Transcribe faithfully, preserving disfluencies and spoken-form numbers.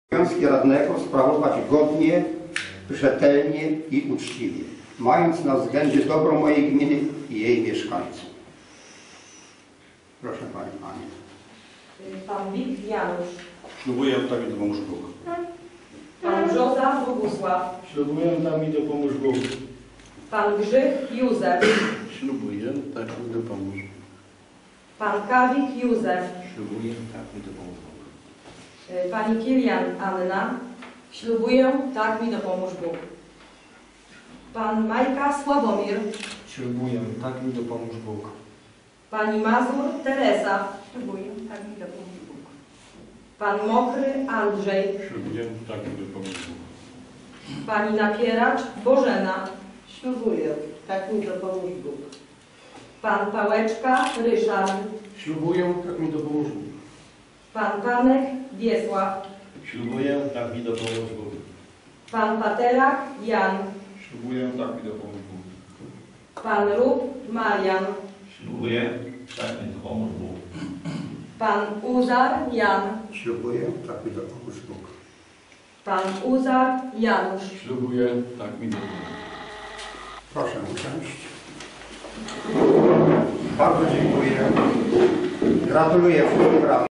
Obowiązki radnego sprawować godnie, rzetelnie i uczciwie, mając na względzie dobro mojej gminy i jej mieszkańców. Proszę Pani Anię. Pan Wit Janusz. Ślubuję, tak mi dopomóż Bóg. Pan Brzoza Bogusław. Ślubuję, tak mi dopomóż Bóg. Pan Grzych Józef. Ślubuję, tak mi dopomóż. Pan Kawik Józef. Ślubuję, tak mi dopomóż Bóg. Pani Kilian Anna. Ślubuję, tak mi dopomóż Bóg. Pan Majka Sławomir. Ślubuję, tak mi dopomóż Bóg. Pani Mazur Teresa. Ślubuję, tak mi dopomóż Bóg. Pan Mokry Andrzej. Ślubuję, tak mi dopomóż Bóg. Pani Napieracz Bożena. Ślubuję, tak mi dopomóż Bóg. Pan Pałeczka Ryszard. Ślubuję, tak mi dopomóż Bóg. Pan Panek Wiesław. Ślubuję, tak mi dopomóż Bóg. Pan Paterak Jan. Ślubuję, tak mi dopomóż Bóg. Pan Rób Marian. Ślubuję, tak mi dopomóż Bóg. Pan Uzar Jan. Ślubuję, tak mi dopomóż Bóg. Pan Uzar Janusz. Ślubuję, tak mi dopomóż Bóg. Proszę usiąść. Bardzo dziękuję. Gratuluję współpracy.